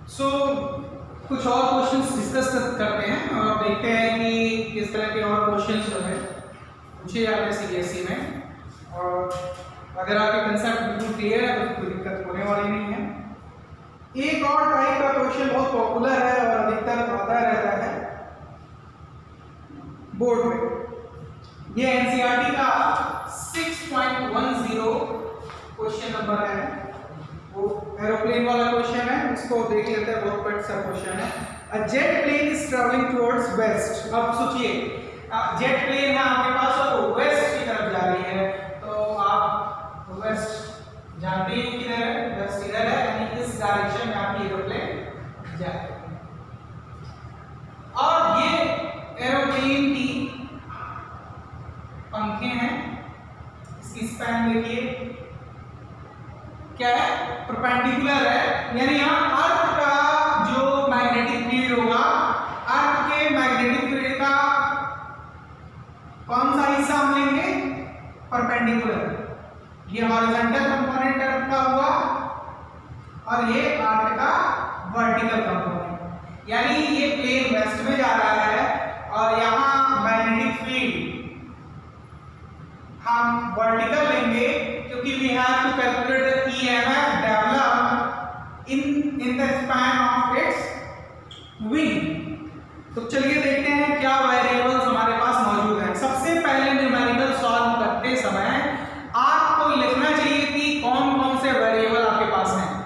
सो कुछ और questions discuss करते हैं और देखते हैं कि किस तरह के और क्वेश्चंस जो है पूछे जाते हैं सीबीएसई में, और अगर आपके कंसेप्ट बिल्कुल क्लियर है तो कोई दिक्कत होने वाली नहीं है। एक और टाइप का क्वेश्चन बहुत पॉपुलर है और अधिकतर आता रहता है बोर्ड में, ये एनसीईआरटी का 6.10 क्वेश्चन नंबर है, वो एरोप्लेन वाला क्वेश्चन है, इसको देख लेते हैं। बहुत पेट सा क्वेश्चन है। A jet plane is travelling towards west. अब सोचिए जेट प्लेन है आपके पास और वेस्ट की तरफ जा रही है, तो आप वेस्ट जानते हैं किधर है, वेस्ट इधर है, यानी इस डायरेक्शन में आपकी एरोप्लेन जा रही है। और ये एरोप्लेन की पंखे हैं, इसकी स्पैन देखिए क्या है, परपेंडिकुलर है, यानी यहाँ अर्थ का जो मैग्नेटिक फील्ड होगा, अर्थ के मैग्नेटिक फील्ड का कौन सा हिस्सा हम लेंगे, परपेंडिकुलर। ये हॉरिजॉन्टल कंपोनेंट अर्थ का हुआ और ये अर्थ का वर्टिकल कंपोनेंट, यानी ये प्लेन वेस्ट में जा रहा है और यहाँ मैग्नेटिक फील्ड हम वर्टिकल लेंगे क्योंकि we have to calculate the EMF developed in the span of its wing। तो चलिए देखते हैं क्या वेरिएबल्स हमारे पास मौजूद हैं। सबसे पहले न्यूमेरिकल सॉल्व करते समय आपको लिखना चाहिए कि कौन कौन से वेरिएबल आपके पास हैं,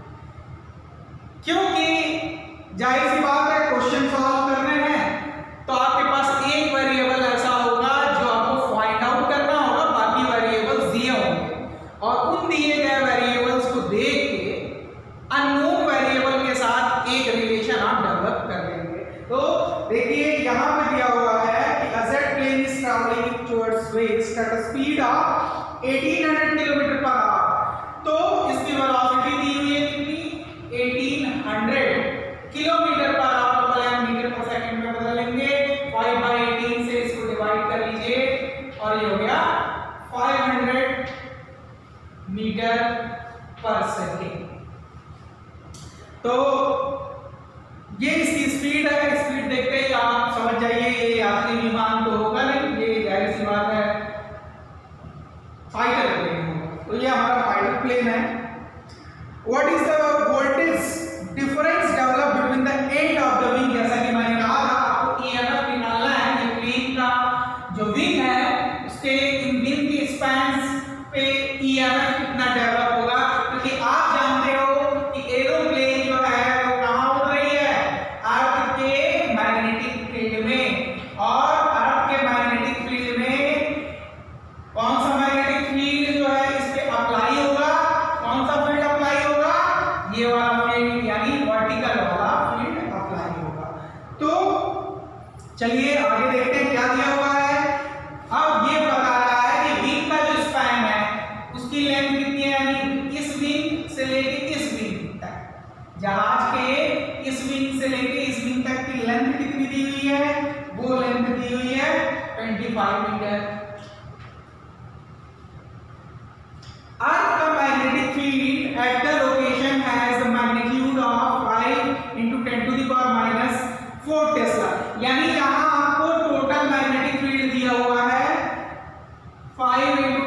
क्योंकि जाहिर सी बात है क्वेश्चन सॉल्व करने हैं तो आपके पास एक वेरिएबल ऐसा होगा जो आपको फाइंड आउट करना होगा, बाकी वेरिएबल्स दिए होंगे और उन दिए गए वेरिएबल्स को देख के अननोन वेरिएबल के साथ एक रिलेशन आप डेवलप कर लेंगे। तो देखिए यहाँ पे दिया हुआ है कि a jet plane is traveling towards west at a speed of 1800 kilometre per hour. तो इसकी वेलोसिटी दी हुई है कितनी, 1800 किलोमीटर पर आवर, मीटर पर सेकंड में बदल लेंगे, 5/18 से इसको डिवाइड कर लीजिए और ये हो गया 500 मीटर पर सेकेंड। तो ये इसकी स्पीड है, स्पीड देखते ही आप समझ जाइए ये यात्री विमान तो होगा नहीं, ये जाहिर सी बात है फाइटर प्लेन होगा। तो ये हमारा फाइटर प्लेन है। What is the voltage difference develop between the end of the wing, जैसा कि मैंने कहा था आपको ईएमएफ निकालना है। ये प्लेन का जो विंग है उसके इन विंग के स्पैन्स पे ईएमएफ कितना डेवलप होगा, क्योंकि आप जानते हो कि एरोप्लेन जो है वो कहां उड़ रही है, अर्थ के मैग्नेटिक फील्ड में, और अर्थ के मैग्नेटिक फील्ड में कौन सा मैग्नेटिक फील्ड जो है इस पे अप्लाई होगा, कौन सा फील्ड अप्लाई होगा, ये वाला फील्ड, यानी वर्टिकल वाला फील्ड अप्लाई होगा। तो चलिए आगे देखते हैं क्या दिया हुआ है। अब ये बता रहा है कि विंग का जो स्पैन है उसकी लेंथ कितनी है, यानी इस विंग से लेके इस विंग तक, जहाज के इस विंग से लेके इस विंग तक की लेंथ कितनी दी हुई है, वो लेंथ दी हुई है 25 मीटर। अर्थ का magnetic field at the location has the magnitude of 5 × 10⁻⁴ tesla, यानी यहां आपको टोटल मैग्नेटिक फील्ड दिया हुआ है 5 ×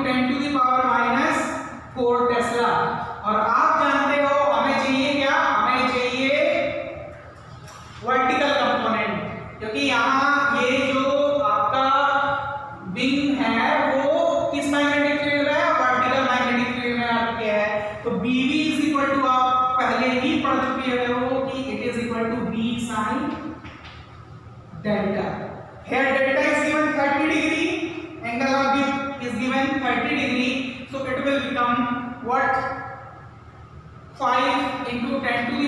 10⁻⁴ टेस्ला, और आप जानते हो हमें चाहिए क्या, हमें चाहिए वर्टिकल कंपोनेंट, क्योंकि यहाँ ये जो आपका विंग है वो किस मैग्नेटिक फील्ड में है, वर्टिकल मैग्नेटिक फील्ड में आपके है। तो BV = आप पहले ही पढ़ चुके हो कि it is equal to B sin delta. Here delta is given 30 degree, angle of view is given 30 degree, so it will become what, 5 ×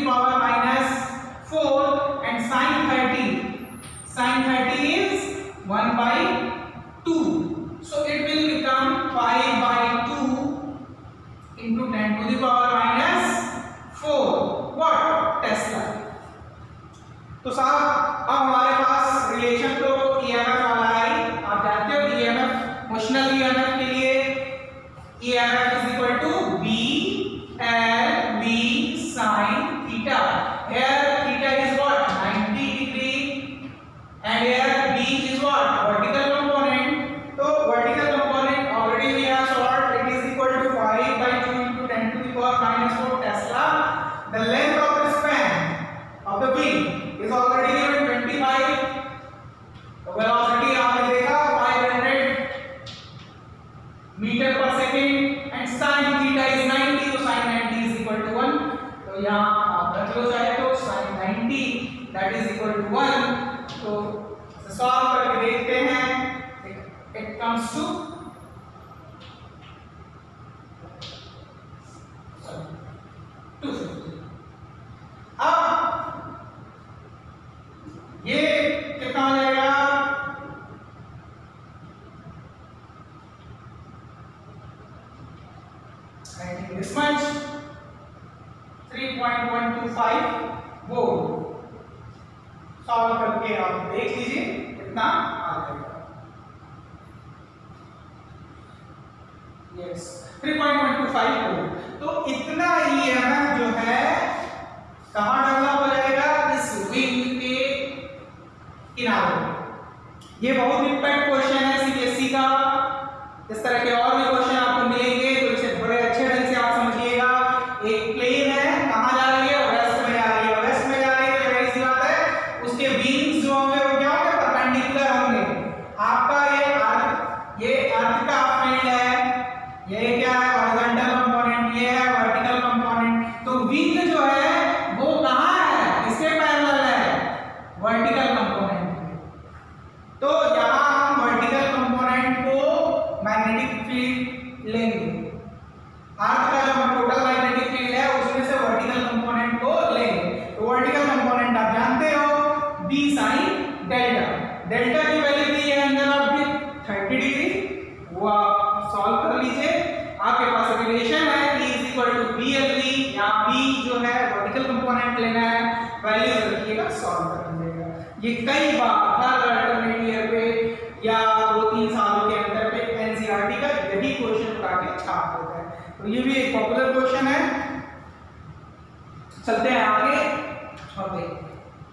10⁻⁴ and sin 30 is 1/2, so it will become 5/2 × 10⁻⁴ what, tesla. तो साहब अब हमारे पास relation तो EMF वाला है, आप जानते हो ईएमएफ मोशनल ईएमएफ के लिए EMF = B L V sin theta. Here आप रख लो चाहे तो sin 90 that is equal to 1। तो सॉल्व करके देखते हैं, इट कम्स टू 250। अब ये कितना हो जाएगा, I think this much 3.125 volt. Solve करके आप देख लीजिए कितना आ जाएगा। Yes 3.125 volt. तो इतना ईएमएफ जो है कहां डेवलप हो जाएगा, इस विंग के किनारे। ये बहुत इंपॉर्टेंट क्वेश्चन है सीबीएसई का। इस तरह के और भी क्वेश्चन आपको मिलेंगे, तो इसे बड़े अच्छे ढंग से आप समझिएगा। एक प्लेन है, कहां जा रही है, वेस्ट में जा रही है। वेस्ट में जा रही है तो बड़ी सी बात है, उसके विंग्स जो होंगे वो क्या होंगे, परपेंडिकुलर होंगे। आपका ये अर्थ का फील्ड है, ये क्या है, हॉरिजॉन्टल कंपोनेंट, ये है वर्टिकल कंपोनेंट। तो विंग जो है वो कहां है, इसके पैरेलल है, वर्टिकल कंपोनेंट। तो यहां हम वर्टिकल कंपोनेंट को मैग्नेटिक फील्ड लेंगे। अर्थ का जो टोटल मैग्नेटिक फील्ड है उसमें से वर्टिकल कंपोनेंट को लेंगे। तो वर्टिकल कंपोनेंट आप जानते हो b sin डेल्टा। डेल्टा की वैल्यू दी है एंगल ऑफ भी 30 डिग्री, वो आप सॉल्व कर लीजिए। आपके पास रिलेशन है E BLV, यहाँ b जो है वर्टिकल कंपोनेंट लेना है, वैल्यू रखिएगा, सॉल्व कर लीजिएगा। ये कई बार हर अल्टरनेट ईयर पे या 2-3 सालों के अंदर पे एनसीईआरटी का यही क्वेश्चन उठा के छाप देता है। तो ये भी एक पॉपुलर क्वेश्चन है। चलते हैं आगे और देखते हैं।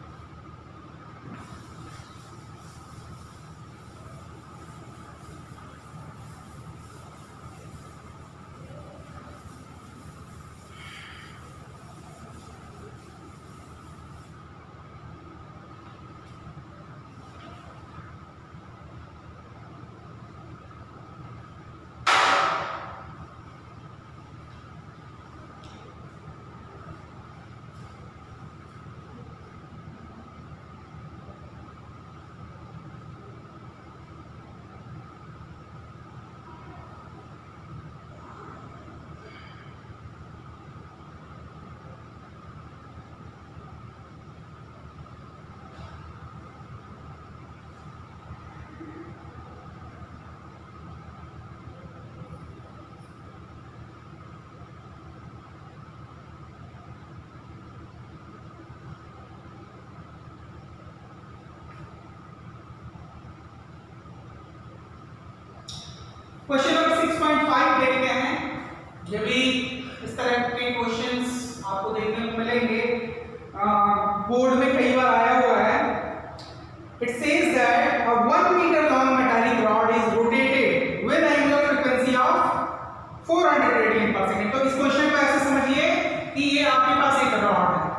क्वेश्चन नंबर 6.5 देखते हैं। ये भी इस तरह के क्वेश्चंस आपको देखने को मिलेंगे, बोर्ड में कई बार आया हुआ है। It says that a 1 metre long metallic rod is rotated with angular frequency of 400 radian per second. तो इस क्वेश्चन को ऐसे समझिए कि ये आपके पास एक रॉड है,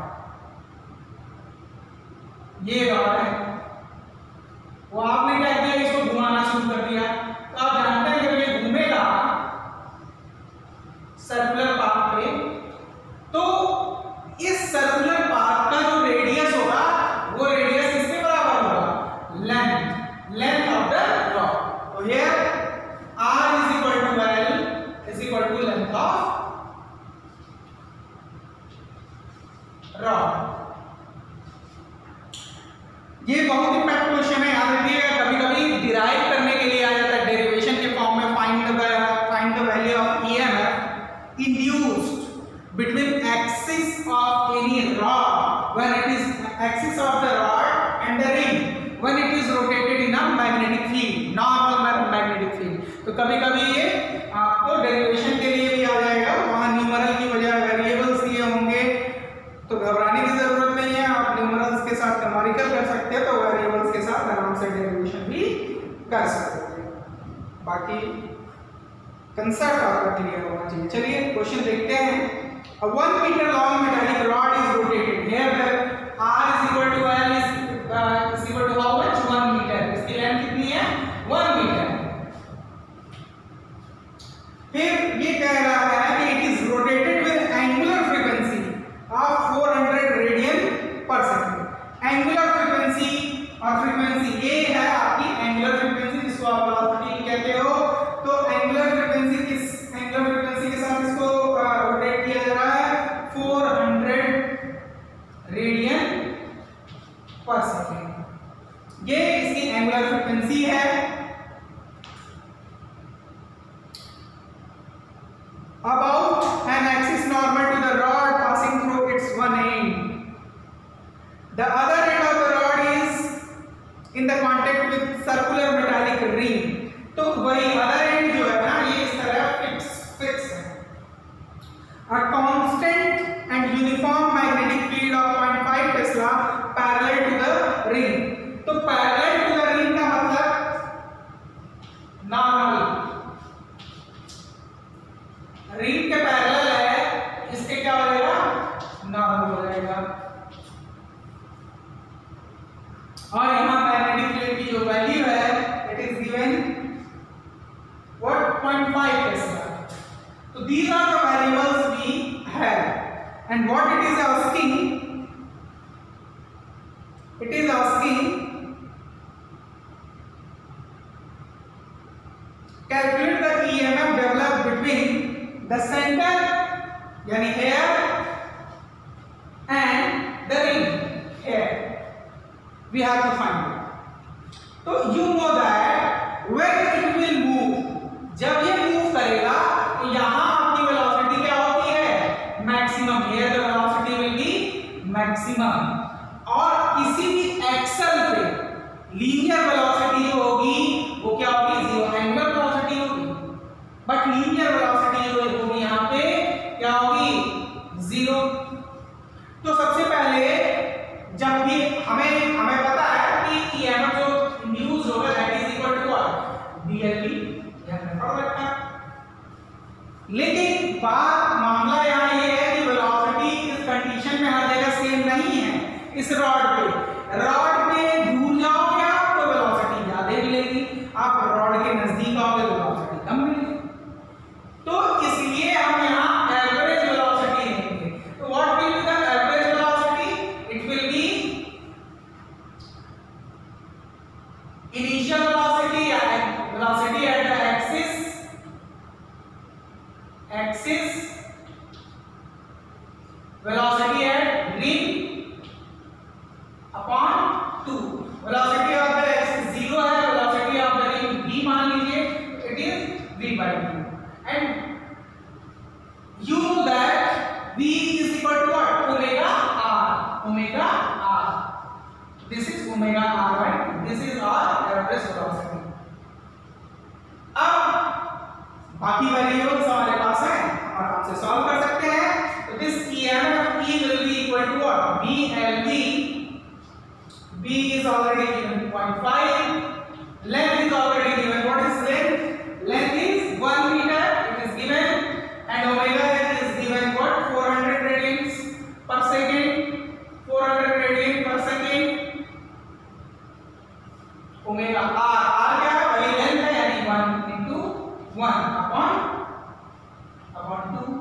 ये रॉड है, वो आपने क्या किया, इसको घुमाना शुरू कर दिया। तो आप जानते हैं जब ये घूमेगा सर्कुलर पाथ पे, तो इस सर्कुलर पाथ का जो रेडियस होगा वो रेडियस किसके बराबर होगा, लेंथ ऑफ द रॉड। तो here r is equal to l is equal to length of rod। ये बहुत इंपॉर्टेंट क्वेश्चन है, याद रखिएगा। कभी-कभी डिराइव करने के लिए आ जाता है डेरिवेशन के फॉर्म में, find the value of EMF induced between axis of any rod when it is axis of the rod and the ring when it is rotated in a magnetic field, normal magnetic field. तो कभी-कभी ये आपको derivation के लिए भी आ जाएगा, वहां numeral की बजाय वेरिएबल्स दिए होंगे, तो घबराने की जरूरत नहीं है। आप न्यूमेरल्स के साथ न्यूमेरिकल कर सकते हैं, तो वेरिएबल्स के साथ आराम से डेरिवेशन भी कर सकते हैं। बाकी कंसेप्ट आपका क्लियर होना चाहिए। चलिए क्वेश्चन देखते हैं। A 1 meter long metallic rod is rotated. Here the r is equal to l is equal to how much, 1 meter. इसकी लेंथ कितनी है, 1 मीटर। फिर ये कह रहा है कि it is rotated with angular frequency of 400 radian per second. ये इसकी एंगुलर फ्रीक्वेंसी है। About an axis normal to the rod passing through its one end. The other end of the rod is in the contact with circular metallic ring. तो वही other end जो है ना, ये इस तरह fix है। A constant and uniform magnetic field of 0.5 Tesla parallel to the ring. तो parallel to the ring का मतलब नॉर्मल, रिंग के पैरेलल है, इसके क्या हो जाएगा, नॉर्मल हो जाएगा। और यहाँ मैग्नेटिक फील्ड की जो वैल्यू है it is given what 0.5 tesla. तो these are the variables we have and what it is asking, it is asking calculate the EMF developed between the center यानी here and the ring here we have to find it। तो you know that when it will move, जब ये move करेगा तो यहाँ आपकी velocity क्या होती है, maximum। here the velocity will be maximum। और किसी भी एक्सल पे linear velocity जो होगी वो क्या होगी, zero। angular velocity होगी बट linear velocity जो होगी यहाँ पे क्या होगी, जीरो। तो सबसे पहले जब भी हमें पता है कि EMF जो इंड्यूस होगा that is equal to BLV, लेकिन मामला यहाँ ये है कि वेलोसिटी इस कंडीशन में हर जगह सेम नहीं है। इस रॉड पे दूर जाओगे आप तो वेलोसिटी ज्यादा मिलेगी, आप रॉड के नजदीक आओगे तो वेलोसिटी कम मिलेगी। तो इसलिए हम यहाँ एवरेज वेलोसिटी लेंगे। तो what will be the average velocity, it will be initial velocity या velocity at the axis velocity at ring upon 2। Velocity of the axis 0 है, velocity of the ring v मान लीजिए, it is v/2 and you know that v is equal to what, omega r। this is omega r, right? this is our average velocity। अब बाकी variables हमारे पास हैं और आपसे solve कर सकते हैं। तो this EMF E will be equal to what, BLV। B is already given 0.5, length is already given, what is length, length is 1 meter, it is given, and omega is given what, 400 radians per second, 400 radian per second। omega r क्या है, वही length है यानी 1 into 1 upon 2।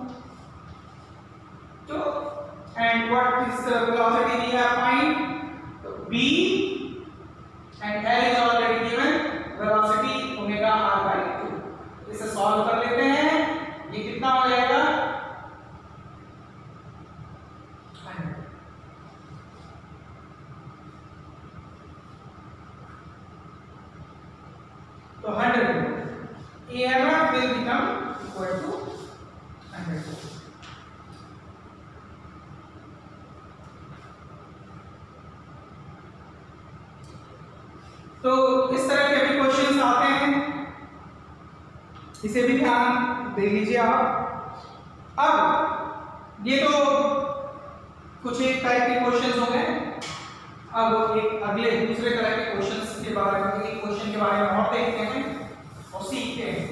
तो and what is the velocity we have find, so b and L is already given, velocity omega r/2। इसे solve कर लेते हैं, ये कितना हो जाएगा, 100। तो 100 EMF will become equal to 100। तो इस तरह के भी क्वेश्चंस आते हैं, इसे भी ध्यान दे लीजिए आप। अब ये तो कुछ एक टाइप के क्वेश्चंस हो गए। अब एक अगले दूसरे तरह के क्वेश्चंस के बारे में, एक क्वेश्चन के बारे में और देखते हैं और सीखते हैं।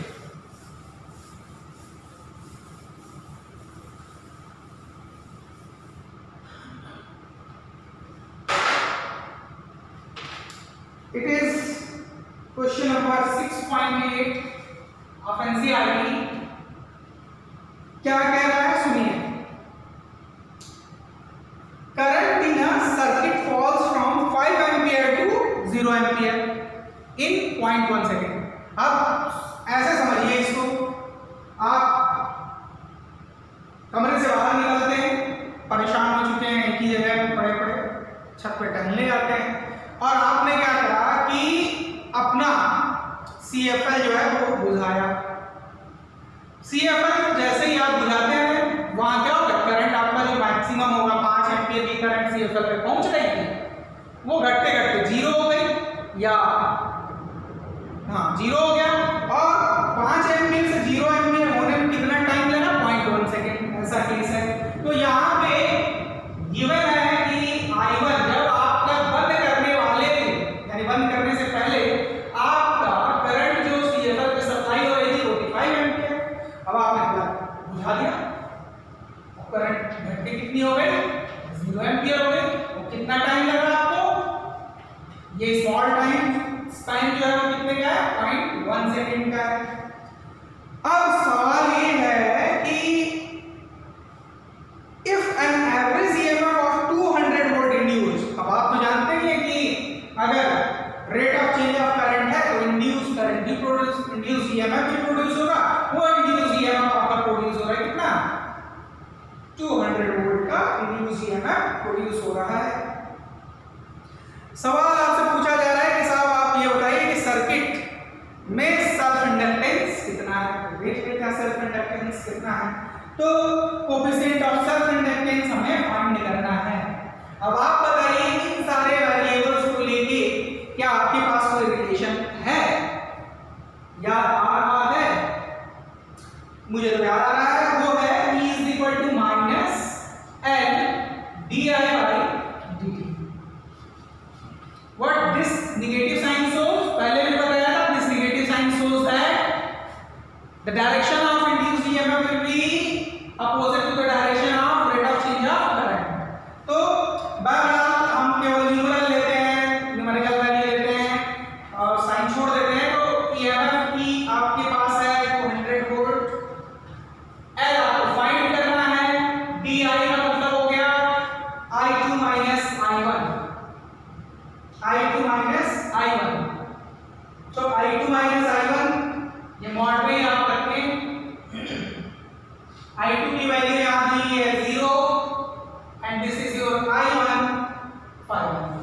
It is question number 6.8 of NCERT। क्या कह रहा है सुनिए, current in a circuit falls from 5 ampere to 0 ampere in 0.1 second. अब ऐसे समझिए इसको, आप कमरे से बाहर निकलते हैं, परेशान हो चुके हैं, एक ही जगह छत पे टहलने जाते हैं और आपने क्या करा कि अपना CFL जो है वो बुझाया। CFL जैसे ही आप बुझाते हैं वहां क्या होगा, करंट आपका जो मैक्सिमम होगा 5 एम्पीयर की करंट CFL पे पहुंच रही थी, वो घटते घटते 0 हो गई या हाँ 0 हो गया। और 5 एम्पीयर से 0 एम्पीयर होने में कितना टाइम लगा, 0.1 सेकेंड, ऐसा केस है। तो यहाँ पे गिवन है कि I1 जब आप बंद करने वाले थे, यानी बंद करने से पहले आपका करंट जो CFL पे सप्लाई हो रही थी 45 एम्पीयर, अब आपने बुझा दिया, करंट घट के कितनी हो गई, 0 एम्पीयर हो गई। तो कितना टाइम लगा आपको, ये स्मॉल टाइम जो है वो कितने का है, 0.1 सेकेंड का है। अब सवाल ये है कि if an average EMF of 200 volt induced, अब आप तो जानते हैं कि अगर rate of change of current है तो इंड्यूस करंट भी प्रोड्यूस, इंड्यूस EMF भी प्रोड्यूस होगा। वो इंड्यूस EMF आपका प्रोड्यूस हो रहा है कितना, 200 वोल्ट का इंड्यूस EMF प्रोड्यूस हो रहा है। सवाल आपसे पूछा जा रहा है कि साहब आप ये बताइए कि सर्किट में सेल्फ इंडक्टेंस कितना है, रेट का सेल्फ इंडक्टेंस कितना है। तो कोएफिशिएंट ऑफ सेल्फ इंडक्टेंस हमें फाइंड करना है। अब आप बताइए इन सारे वेरिएबल्स को लेके क्या आपके पास कोई रिलेशन है, याद आ रहा है, मुझे तो याद आ रहा है, वो है E = -L di/dt। What this negative sign shows, पहले भी बताया था, this negative sign shows that the direction of induced EMF will be opposite to the direction of rate of change of current। तो बहरहाल हम केवल न्यूमेरिकल लेते हैं, न्यूमेरिकल वैल्यू लेते हैं और साइन छोड़ देते हैं। तो EMF की आपके पास है 200 वोल्ट, L आपको फाइंड करना है, DI का मतलब हो गया I2 - I1, I2 - I1। तो I2 - I1 ये मॉड में आप रखें, I2 की वैल्यू यहां दी है 0 and this is your I1 5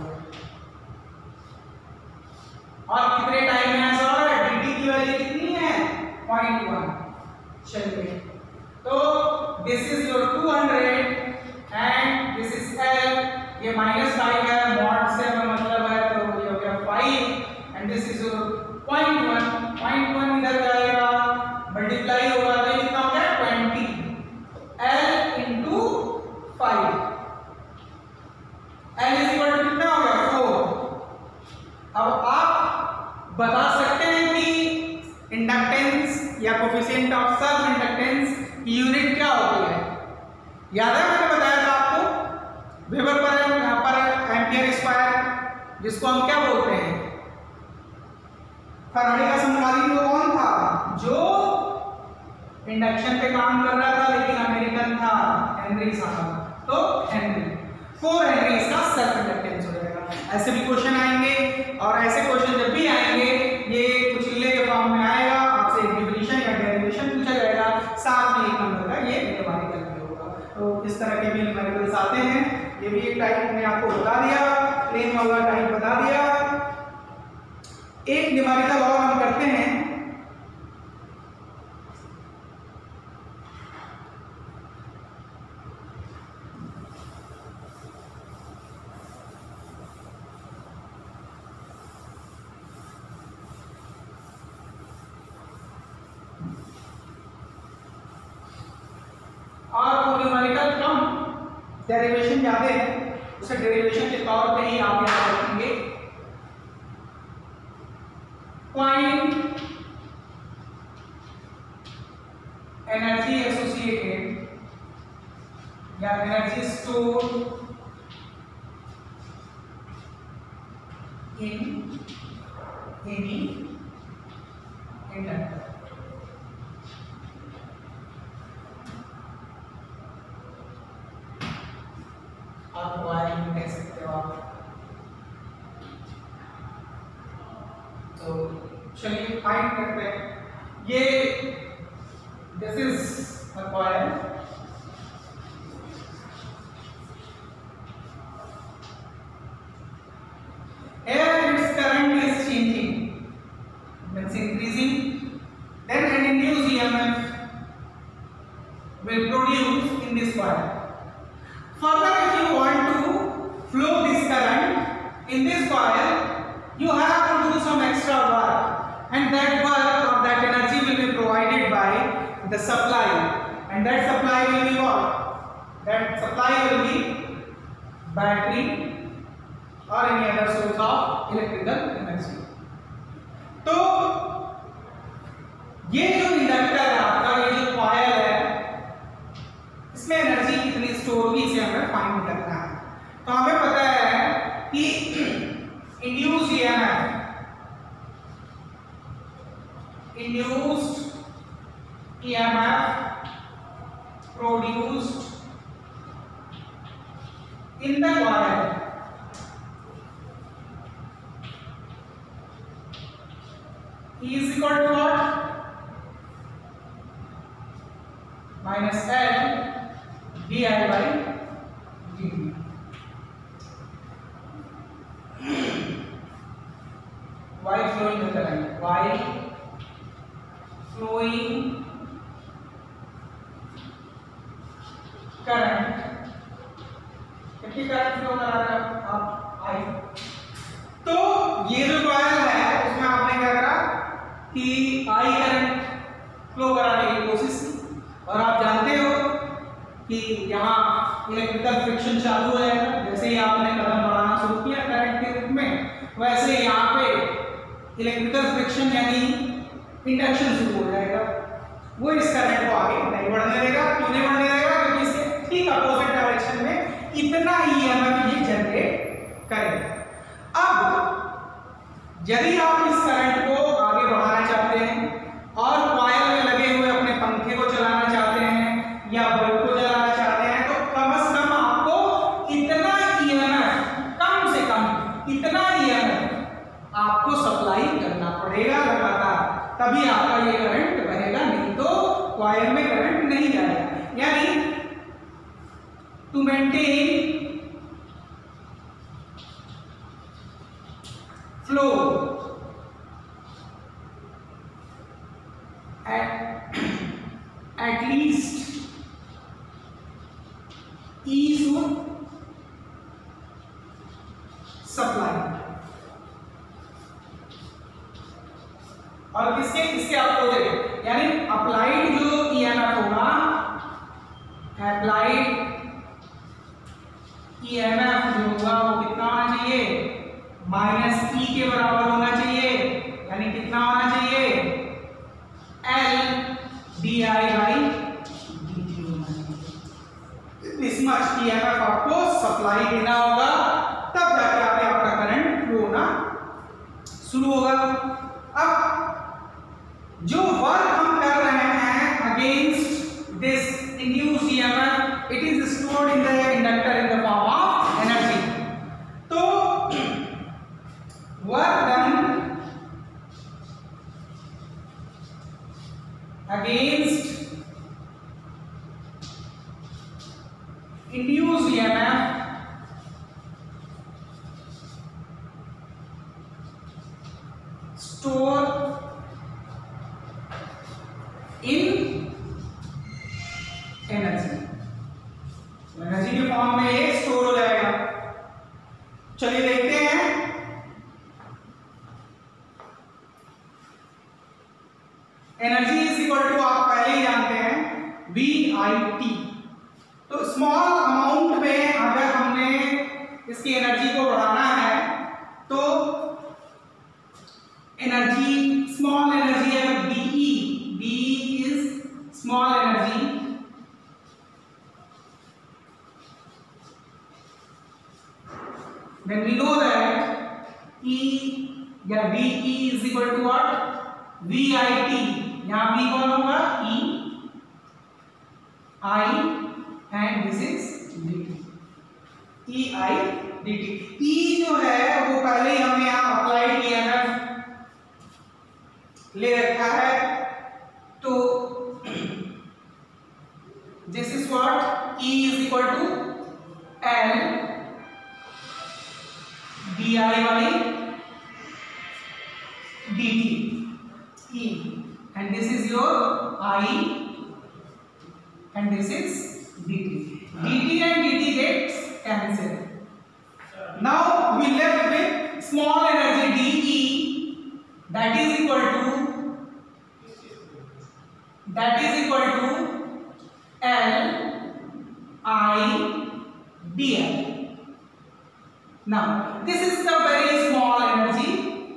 और कितने टाइम में ऐसा हो रहा है, dt की वैल्यू कितनी है 0.1। चलिए तो this is your 200 and this is L, ये -5 है, मॉड से मतलब है तो ये हो गया 5 एंड दिस इज योर 0.1 इधर जाएगा, मल्टीप्लाई होगा तो कितना हो गया 20, L into 5, L is equal to कितना हो गया 4। अब आप बता सकते हैं कि इंडक्टेंस या कोएफिशिएंट ऑफ सेल्फ इंडक्टेंस की यूनिट क्या होती है, याद है मैंने बताया था आपको, वेबर पर एम्पियर स्क्वायर, जिसको हम क्या बोलते हैं, फैराडे का समकालीन वो कौन था जो इंडक्शन पे काम कर रहा था लेकिन अमेरिकन था, हेनरी साहब। तो हेनरी 4 हेनरी इसका सेल्फ इंडक्टेंस हो जाएगा। ऐसे भी क्वेश्चन आएंगे और ऐसे क्वेश्चन जब भी आएंगे ये कुछ रिले के फॉर्म में आएगा, आपसे एक डिफिनेशन या डेरिवेशन पूछा जाएगा, साथ में एक नंबर का ये न्यूमेरिकल भी होगा। तो इस तरह के भी न्यूमेरिकल्स आते हैं, ये भी एक टाइप मैंने आपको बता दिया, प्लेन वाला टाइप बता दिया। एक न्यूमेरिकल और हम करते हैं, और न्यूमेरिकल कम डेरिवेशन ज्यादा है, उसे डेरिवेशन के तौर पे ही आप याद रखेंगे। पॉइंट एनर्जी एसोसिएटेड या energy store in any inductor. आप वायरिंग कह सकते हो आप। तो चलिए फाइंड करते हैं। ये this is a coil, you have to do some extra work, and that work or that energy will be provided by the supply, and that supply will be what? That supply will be battery or any other source of electrical energy. तो ये जो inductor है आपका, ये जो coil है, इसमें energy कितनी स्टोर हुई इसे हमें फाइंड करना है। तो हमें पता है कि induced EMF, produced in the coil is equal to what? Minus L di by dt. While flowing the current, while flowing current, कितनी करंट फ्लो करा रहा है आप आई। तो ये जो कॉइल है उसमें आपने क्या करा कि आई करंट फ्लो कराने की कोशिश की, और आप जानते हो कि यहाँ इलेक्ट्रिकल फ्रिक्शन चालू है। जैसे ही आपने कदम बढ़ाना शुरू किया करंट के रूप में, वैसे यहाँ पे इलेक्ट्रिकल फ्रिक्शन यानी इंडक्शन शुरू हो जाएगा। वो इस करंट को आगे नहीं बढ़ने देगा। क्यों नहीं बढ़ने देगा? क्योंकि इसके ठीक अपोजिट डायरेक्शन में इतना ईएमएफ ये जनरेट करेगा। अब यदि आप इस करंट को आगे बढ़ाना चाहते हैं और कॉइल में लगे हुए अपने पंखे को चलाना चाहते हैं या बल्ब को जलाना चाहते हैं, तो कम से कम आपको इतना ईएमएफ, कम से कम इतना ईएमएफ आपको सप्लाई करना पड़ेगा लगातार, तभी आपका ये करंट बहेगा, नहीं तो कॉइल में करंट नहीं जाएगा। यानी to maintain flow at least E should supply, और किसके इसके अपोजिट यानी अप्लाइड जो ईएमएफ होगा, अप्लाइड ईएमएफ जो होगा वो कितना होना चाहिए? माइनस ई के बराबर होना चाहिए। यानी कितना होना चाहिए? L di by dt होना चाहिए। इस मच ईएमएफ आपको सप्लाई देना होगा, तब जाके आपका करंट फ्लो होना शुरू होगा। अब जो वर्क हम कर रहे हैं against this induced EMF, it is stored in the inductor in the form of energy. तो work done against induced EMF store in energy, energy के फॉर्म में ये स्टोर हो जाएगा। चलिए देखते हैं। एनर्जी इज इक्वल टू, आप पहले ही जानते हैं, VIT। तो स्मॉल अमाउंट में अगर हमने इसकी एनर्जी को बढ़ाना है तो एनर्जी, स्मॉल एनर्जी है DE is small energy, then we know that E या DE is equal to what? VIT। यहाँ V कौन होगा? E I and this is dt, EI dt। E जो है वो पहले ही हमने यहाँ अप्लाइड ईएमएफ ले रखा है, तो this is what? E is equal to L di by dt, E, and this is your I and this is dt। dt and dt gets cancelled। Now we left with small energy D equal to L I dl. Now this is the very small energy.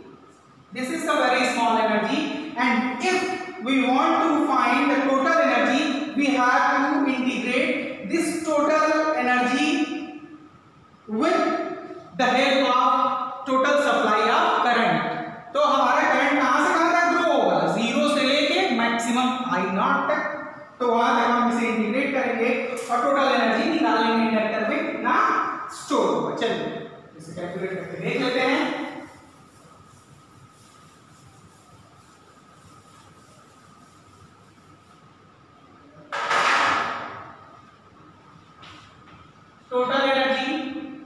And if we want to find the total energy, we have to integrate this total energy with the help of total supply of current. तो हमारा current कहां से कहां तक grow होगा, 0 से लेके maximum I not तक, तो वहां तक हम इसे इंटीग्रेट करेंगे और टोटल एनर्जी निकालेंगे इंडक्टर में कितना स्टोर होगा। चलिए इसे कैलकुलेट करके देख लेते हैं। टोटल एनर्जी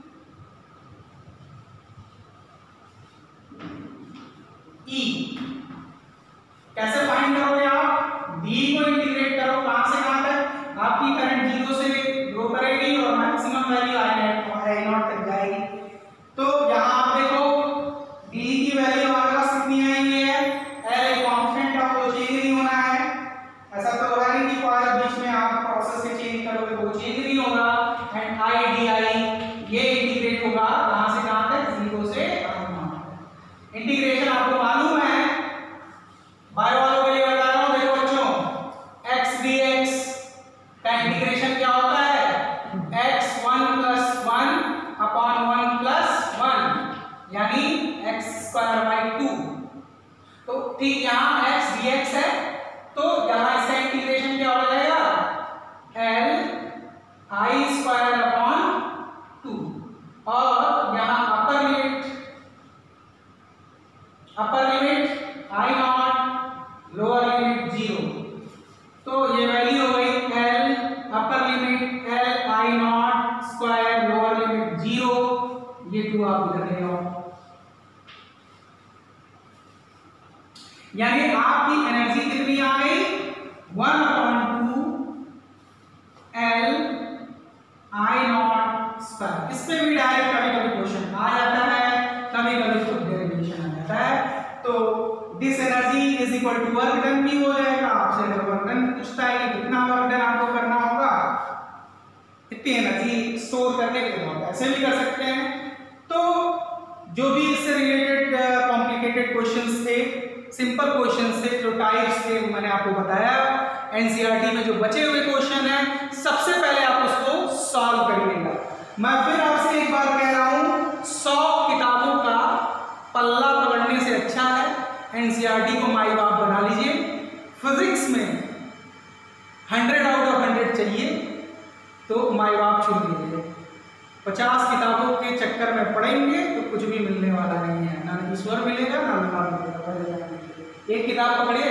E कैसे फाइंड करोगे आप, D को इंटीग्रेट करो, कहां से कहां तक, आपकी करंट 0 से ग्रो करेगी और मैक्सिमम वैल्यू I नॉट तक जाएगी। तो यहां आप देखो D की वैल्यू हमारे पास कितनी आई है, L एक कांस्टेंट है, वो चेंज नहीं होना है। ऐसा तो है नहीं कि कोई बीच में आप प्रोसेस से चेंज करोगे तो वो चेंज नहीं होगा। एंड I di ये इंटीग्रेट होगा कहां से कहां तक, 0 से I नॉट। इंटीग्रेशन आपको मालूम है, बायो वालों के लिए बता रहा हूं, देखो बच्चों x dx का इंटीग्रेशन क्या होता है, x 1 + 1 अपॉन 1 + 1 यानी x² 2। तो ठीक यहाँ x dx है, तो यहाँ इसका इंटीग्रेशन क्या हो जाएगा, L I² अपॉन 2 और यहाँ upper limit I not, lower limit 0। तो ये वैल्यू हो गई L upper limit L I not square lower limit 0, ये 2 आप इधर ले आओ। यानी आपकी एनर्जी कितनी आ गई, 1/2 L I नॉट स्क्वायर। इस पे भी डायरेक्ट कभी कभी क्वेश्चन आ जाता है, कभी कभी खुद डेरिवेशन आ जाता है। तो this energy is equal to work done भी हो जाएगा, आपसे अगर वर्क डन पूछता है कि कितना वर्क डन आपको करना होगा, इतनी एनर्जी स्टोर करने के लिए हम ऐसे भी कर सकते हैं। तो जो भी इससे रिलेटेड कॉम्प्लिकेटेड क्वेश्चंस थे, सिंपल क्वेश्चंस थे, जो टाइप्स थे वो मैंने आपको बताया। एनसीईआरटी में जो बचे हुए क्वेश्चन हैं सबसे पहले आप उसको सॉल्व करिएगा। मैं फिर आपसे एक बार कह रहा हूं, 100 किताबों का पल्ला पकड़ने से अच्छा है एनसीईआरटी को माई बाप बना लीजिए। फिजिक्स में 100 आउट ऑफ 100 चाहिए तो माई बाप चुन लीजिए। 50 किताबों के चक्कर में पढ़ेंगे तो कुछ भी मिलने वाला नहीं है, ना ईश्वर मिलेगा ना भगवान मिलेगा। एक किताब पकड़िए,